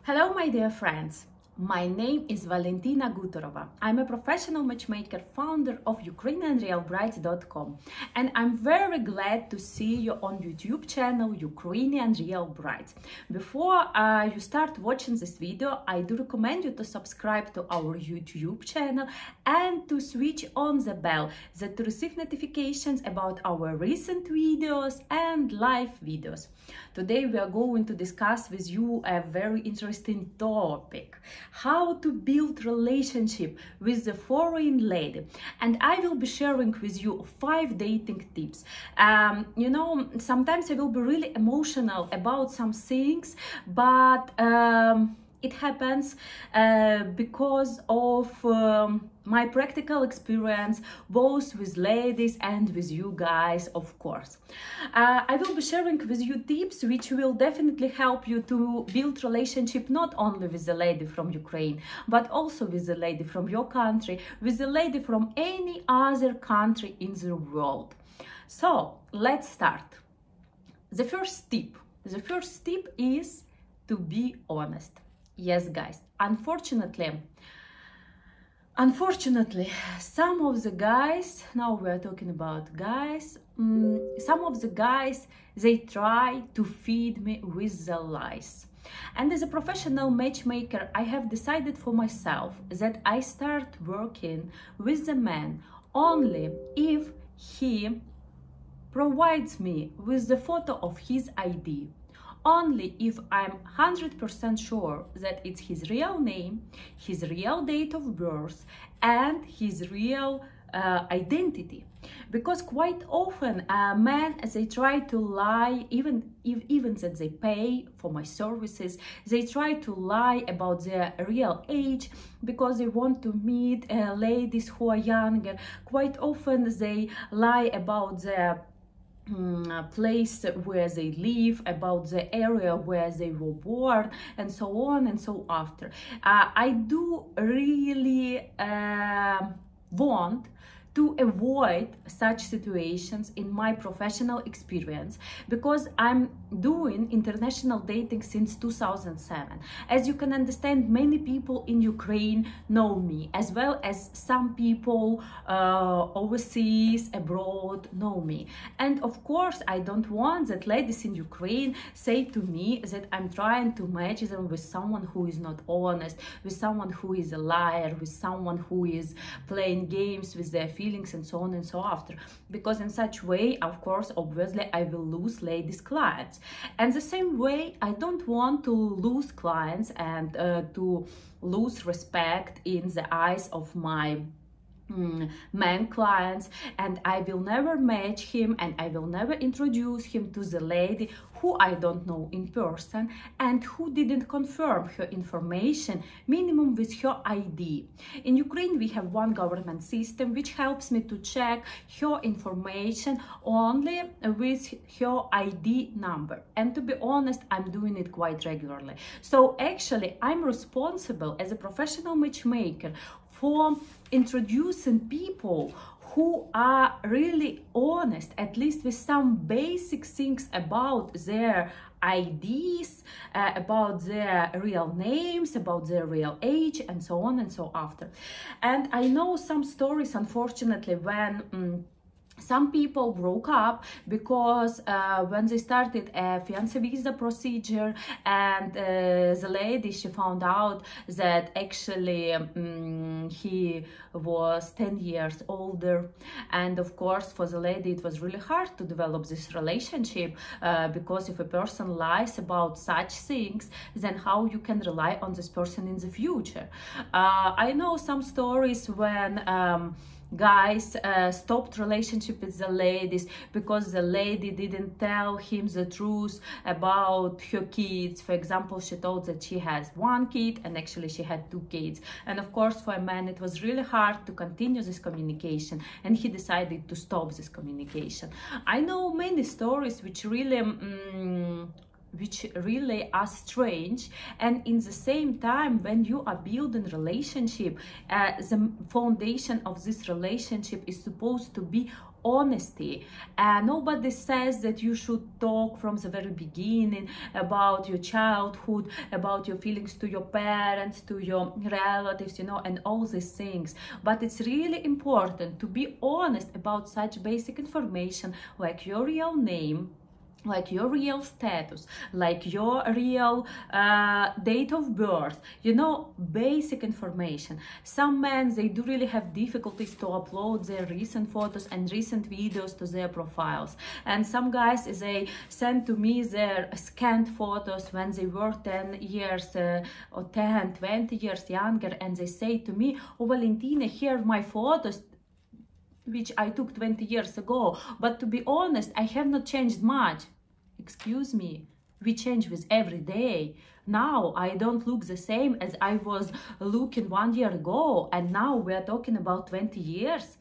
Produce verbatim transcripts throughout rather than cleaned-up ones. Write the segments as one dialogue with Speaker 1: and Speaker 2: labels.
Speaker 1: Hello, my dear friends. My name is Valentina Gutorova. I'm a professional matchmaker, founder of Ukrainian Real Brides dot com, and I'm very glad to see you on YouTube channel Ukrainian Real Brides. Before uh, you start watching this video, I do recommend you to subscribe to our YouTube channel and to switch on the bell that to receive notifications about our recent videos and live videos. Today we are going to discuss with you a very interesting topic: how to build relationship with a foreign lady. And I will be sharing with you five dating tips. Um, you know, sometimes I will be really emotional about some things, but um, it happens uh, because of um, my practical experience, both with ladies and with you guys, of course. Uh, I will be sharing with you tips which will definitely help you to build relationship not only with the lady from Ukraine, but also with the lady from your country, with the lady from any other country in the world. So let's start. The first tip. The first tip is to be honest. Yes, guys, unfortunately, Unfortunately, some of the guys, now we're talking about guys, um, some of the guys, they try to feed me with the lies. And as a professional matchmaker, I have decided for myself that I start working with the man only if he provides me with the photo of his I D. Only if I'm one hundred percent sure that it's his real name, his real date of birth, and his real uh, identity. Because quite often uh, men, they try to lie, even if, even that they pay for my services, they try to lie about their real age because they want to meet uh, ladies who are younger. Quite often they lie about their Um, place where they live, about the area where they were born, and so on and so after. Uh, I do really uh, want to avoid such situations in my professional experience, because I'm doing international dating since two thousand seven. As you can understand, many people in Ukraine know me, as well as some people uh, overseas, abroad, know me. And of course, I don't want that ladies in Ukraine say to me that I'm trying to match them with someone who is not honest, with someone who is a liar, with someone who is playing games with their feelings, and so on and so after, because in such way, of course, obviously I will lose ladies clients. And the same way, I don't want to lose clients and uh, to lose respect in the eyes of my Mm, man clients, and I will never match him and I will never introduce him to the lady who I don't know in person and who didn't confirm her information, minimum with her I D. In Ukraine, we have one government system which helps me to check her information only with her I D number. And to be honest, I'm doing it quite regularly. So actually, I'm responsible as a professional matchmaker for introducing people who are really honest, at least with some basic things about their I Ds, uh, about their real names, about their real age, and so on and so after. And I know some stories, unfortunately, when um, some people broke up because uh, when they started a fiancé visa procedure, and uh, the lady, she found out that actually um, he was ten years older. And of course, for the lady, it was really hard to develop this relationship, uh, because if a person lies about such things, then how you can rely on this person in the future? Uh, I know some stories when um, guys uh, stopped relationship with the ladies because the lady didn't tell him the truth about her kids. For example, she told that she has one kid and actually she had two kids. And of course, for a man, it was really hard to continue this communication, and he decided to stop this communication. I know many stories which really um, which really are strange, and in the same time, when you are building relationship, uh, the foundation of this relationship is supposed to be honesty. And nobody says that you should talk from the very beginning about your childhood, about your feelings to your parents, to your relatives, you know, and all these things. But it's really important to be honest about such basic information like your real name, like your real status, like your real uh, date of birth, you know, basic information. Some men, they do really have difficulties to upload their recent photos and recent videos to their profiles. And some guys, they send to me their scanned photos when they were ten years uh, or ten, twenty years younger, and they say to me, oh, Valentina, here are my photos which I took twenty years ago, but to be honest, I have not changed much. Excuse me, we change with every day. Now I don't look the same as I was looking one year ago, and now we are talking about twenty years.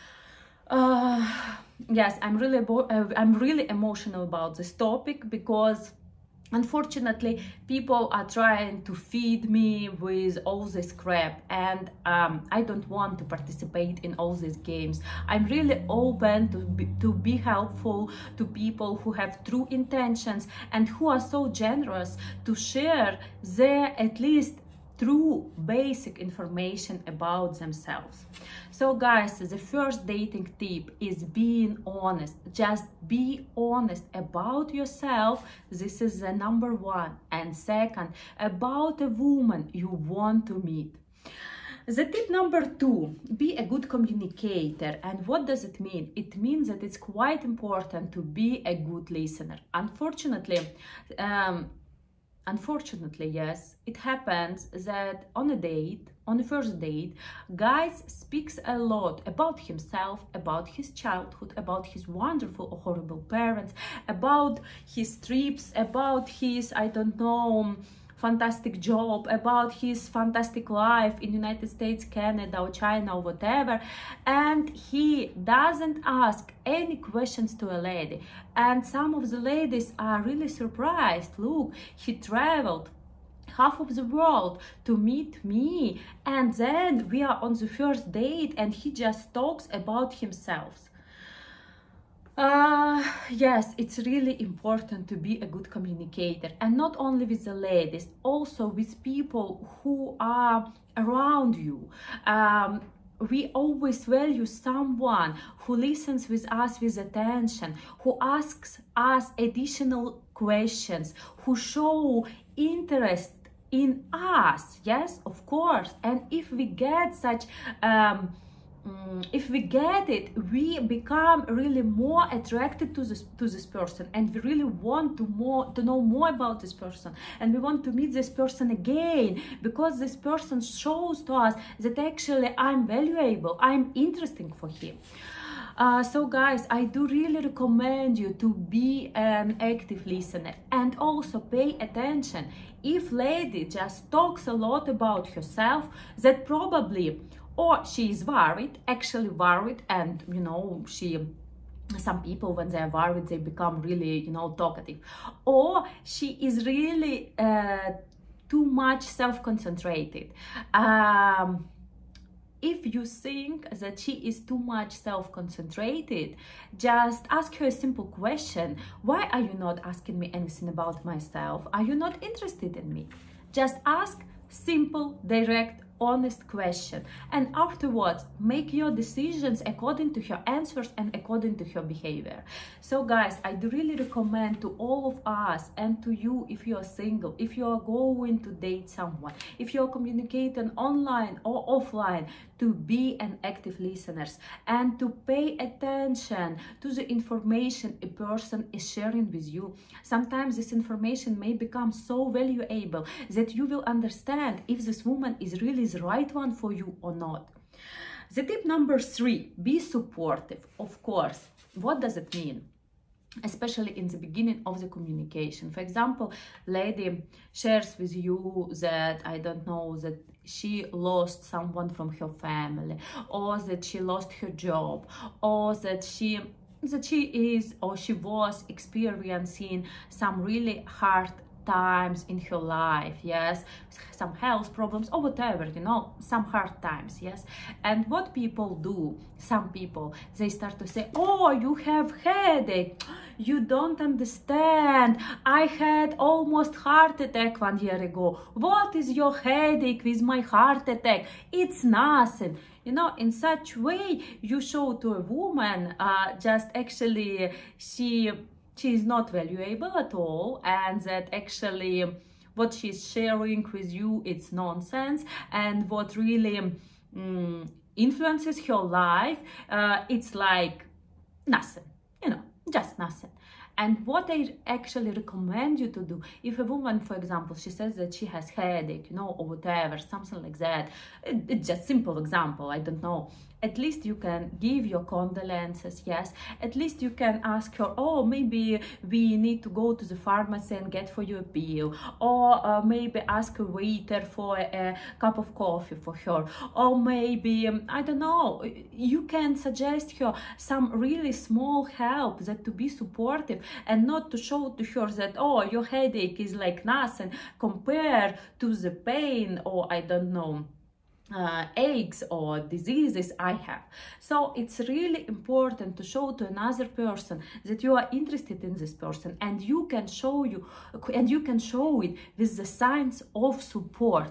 Speaker 1: Uh, yes, I'm really, I'm really emotional about this topic because unfortunately people are trying to feed me with all this crap, and um, I don't want to participate in all these games. I'm really open to be, to be helpful to people who have true intentions and who are so generous to share their at least true basic information about themselves. So guys, the first dating tip is being honest. Just be honest about yourself. This is the number one. And second, about a woman you want to meet. The tip number two, be a good communicator. And what does it mean? It means that it's quite important to be a good listener. Unfortunately, um, Unfortunately, yes, it happens that on a date, on the first date, guys speaks a lot about himself, about his childhood, about his wonderful or horrible parents, about his trips, about his, I don't know, fantastic job, about his fantastic life in United States, Canada, or China, or whatever, and he doesn't ask any questions to a lady. And some of the ladies are really surprised. Look, he traveled half of the world to meet me, and then we are on the first date and he just talks about himself. Uh, yes, it's really important to be a good communicator, and not only with the ladies, also with people who are around you. Um, we always value someone who listens with us with attention, who asks us additional questions, who show interest in us. Yes, of course. And if we get such um, if we get it, we become really more attracted to this to this person, and we really want to more to know more about this person, and we want to meet this person again, because this person shows to us that actually I'm valuable, I'm interesting for him. Uh, so guys, I do really recommend you to be an active listener, and also pay attention. If lady just talks a lot about herself, that probably, or she is worried, actually worried, and you know, she, some people when they are worried, they become really, you know, talkative, or she is really uh, too much self-concentrated. Um, if you think that she is too much self-concentrated, just ask her a simple question. Why are you not asking me anything about myself? Are you not interested in me? Just ask simple, direct, honest question, and afterwards make your decisions according to her answers and according to her behavior. So guys, I do really recommend to all of us, and to you if you are single, if you are going to date someone, if you are communicating online or offline, to be an active listener and to pay attention to the information a person is sharing with you. Sometimes this information may become so valuable that you will understand if this woman is really the right one for you or not. The tip number three, be supportive. Of course, what does it mean? Especially in the beginning of the communication. For example, lady shares with you that, I don't know, that she lost someone from her family, or that she lost her job, or that she that she is or she was experiencing some really hard times in her life, yes, some health problems or whatever, you know, some hard times, yes. And what people do, some people, they start to say, oh, you have headache, you don't understand, I had almost heart attack one year ago, what is your headache with my heart attack? It's nothing. You know, in such way you show to a woman uh, just actually she she is not valuable at all, and that actually what she's sharing with you, it's nonsense, and what really um, influences her life, uh, it's like nothing, you know, just nothing. And what I actually recommend you to do, if a woman, for example, she says that she has headache, you know, or whatever, something like that, it, it's just simple example, I don't know. At least you can give your condolences, yes. At least you can ask her, oh, maybe we need to go to the pharmacy and get for you a pill. Or uh, maybe ask a waiter for a, a cup of coffee for her. Or maybe, um, I don't know, you can suggest her some really small help that to be supportive and not to show to her that, oh, your headache is like nothing compared to the pain or I don't know, Uh, aches or diseases I have. So it's really important to show to another person that you are interested in this person, and you can show you and you can show it with the signs of support.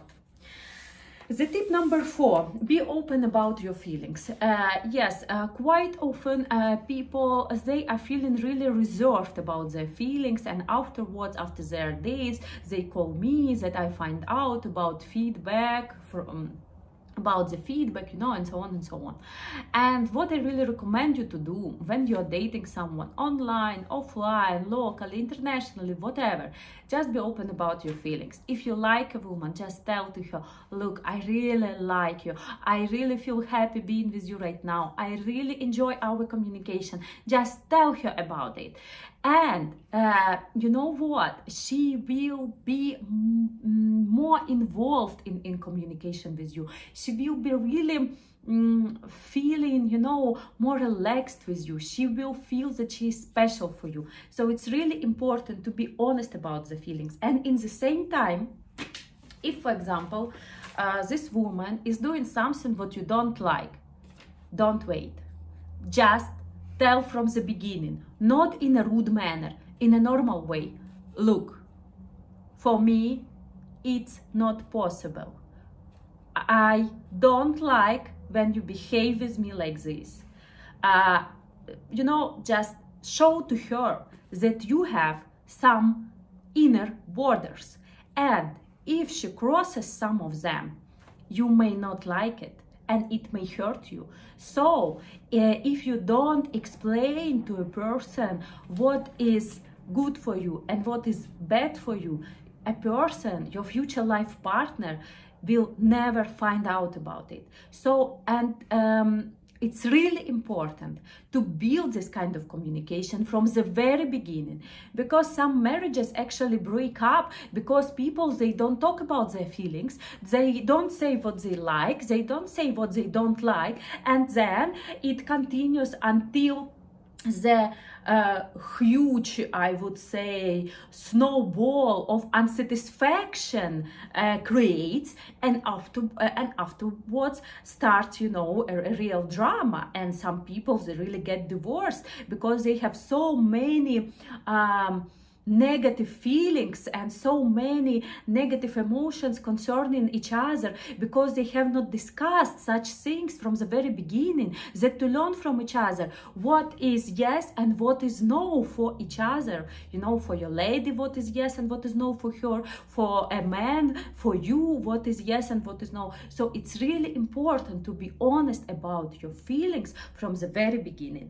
Speaker 1: The tip number four, be open about your feelings. Uh, yes, uh, quite often uh, people, they are feeling really reserved about their feelings, and afterwards, after their dates, they call me that I find out about feedback from about the feedback, you know, and so on and so on. And what I really recommend you to do when you're dating someone online, offline, locally, internationally, whatever, just be open about your feelings. If you like a woman, just tell to her, look, I really like you, I really feel happy being with you right now, I really enjoy our communication. Just tell her about it. And uh, you know what, she will be more involved in, in communication with you. She will be really um, feeling, you know, more relaxed with you. She will feel that she is special for you. So it's really important to be honest about the feelings. And in the same time, if, for example, uh, this woman is doing something what you don't like, don't wait. Just tell from the beginning, not in a rude manner, in a normal way. Look, for me, it's not possible. I don't like when you behave with me like this. Uh, you know, just show to her that you have some inner borders. And if she crosses some of them, you may not like it, and it may hurt you. So uh, if you don't explain to a person what is good for you and what is bad for you, a person, your future life partner, will never find out about it. So, and um, it's really important to build this kind of communication from the very beginning, because some marriages actually break up because people, they don't talk about their feelings, they don't say what they like, they don't say what they don't like, and then it continues until the uh, huge, I would say, snowball of unsatisfaction uh, creates, and after uh, and afterwards starts, you know, a, a real drama. And some people, they really get divorced because they have so many um, negative feelings and so many negative emotions concerning each other, because they have not discussed such things from the very beginning, that to learn from each other what is yes and what is no for each other. You know, for your lady, what is yes and what is no for her, for a man, for you, what is yes and what is no. So it's really important to be honest about your feelings from the very beginning.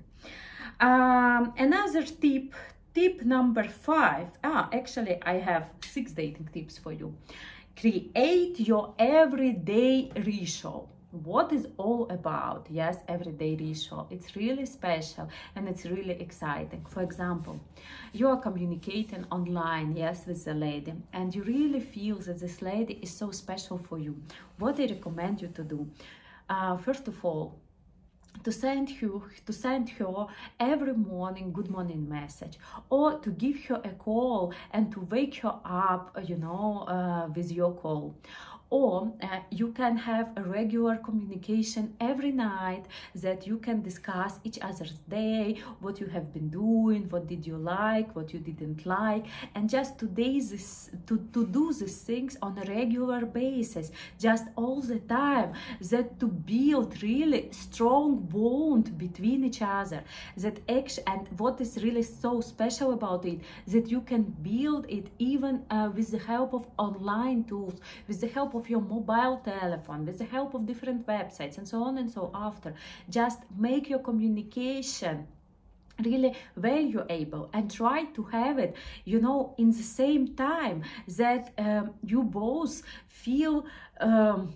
Speaker 1: Um, another tip Tip number five, ah, actually I have six dating tips for you. Create your everyday ritual. What is all about? Yes, everyday ritual. It's really special and it's really exciting. For example, you are communicating online, yes, with a lady, and you really feel that this lady is so special for you. What I recommend you to do, uh, first of all, to send her to send her every morning good morning message, or to give her a call and to wake her up, you know, uh, with your call. Or uh, you can have a regular communication every night, that you can discuss each other's day, what you have been doing, what did you like, what you didn't like, and just to, this, to, to do these things on a regular basis, just all the time, that to build really strong bond between each other. That action, and what is really so special about it, that you can build it even uh, with the help of online tools, with the help of your mobile telephone, with the help of different websites, and so on and so after. Just make your communication really valuable and try to have it, you know, in the same time, that um, you both feel um,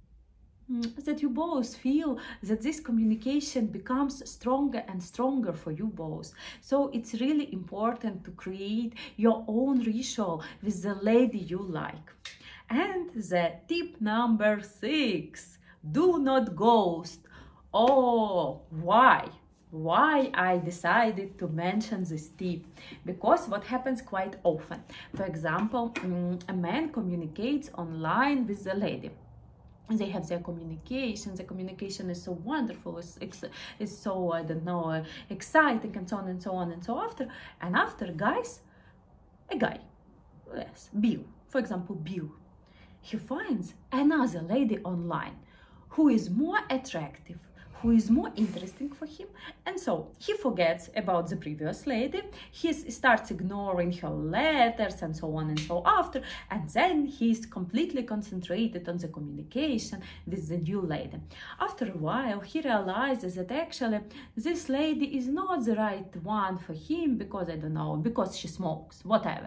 Speaker 1: that you both feel that this communication becomes stronger and stronger for you both. So it's really important to create your own ritual with the lady you like. And the tip number six, do not ghost. Oh, why? Why I decided to mention this tip? Because what happens quite often, for example, a man communicates online with the lady. They have their communication, the communication is so wonderful, it's, it's so, I don't know, exciting, and so on and so on and so after. And after, guys, a guy, yes, Bill, for example, Bill, he finds another lady online who is more attractive, who is more interesting for him, and so he forgets about the previous lady, he starts ignoring her letters and so on and so after, and then he's completely concentrated on the communication with the new lady. After a while, he realizes that actually this lady is not the right one for him, because, I don't know, because she smokes, whatever.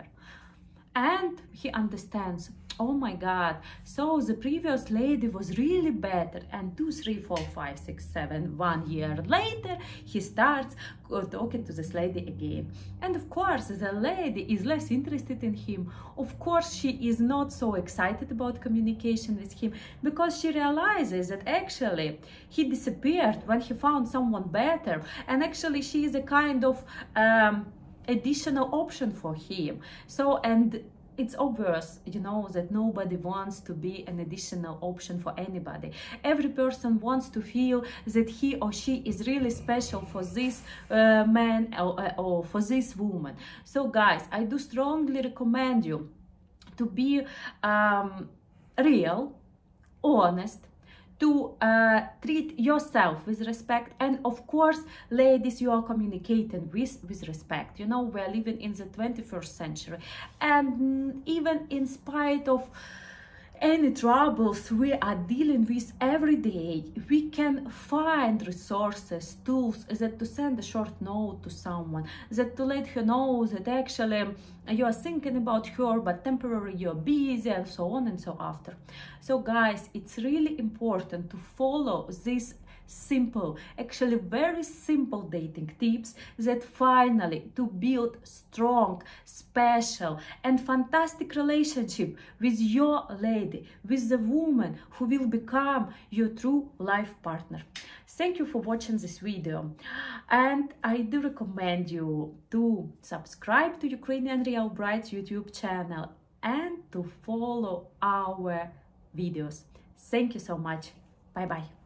Speaker 1: And he understands, oh my God, so the previous lady was really better. And two, three, four, five, six, seven, one year later, he starts talking to this lady again. And of course, the lady is less interested in him. Of course, she is not so excited about communication with him, because she realizes that actually he disappeared when he found someone better. And actually, she is a kind of um, additional option for him. So, and it's obvious, you know, that nobody wants to be an additional option for anybody. Every person wants to feel that he or she is really special for this uh, man or, or for this woman. So guys, I do strongly recommend you to be um, real, honest, to uh, treat yourself with respect, and of course, ladies, you are communicating with with respect. You know, we are living in the twenty-first century, and even in spite of any troubles we are dealing with every day, we can find resources, tools, that to send a short note to someone, that to let her know that actually you are thinking about her, but temporarily you're busy, and so on and so after. So guys, it's really important to follow this simple, actually very simple dating tips, that finally to build strong, special and fantastic relationship with your lady, with the woman who will become your true life partner. Thank you for watching this video, and I do recommend you to subscribe to Ukrainian Real Brides YouTube channel and to follow our videos. Thank you so much. Bye bye.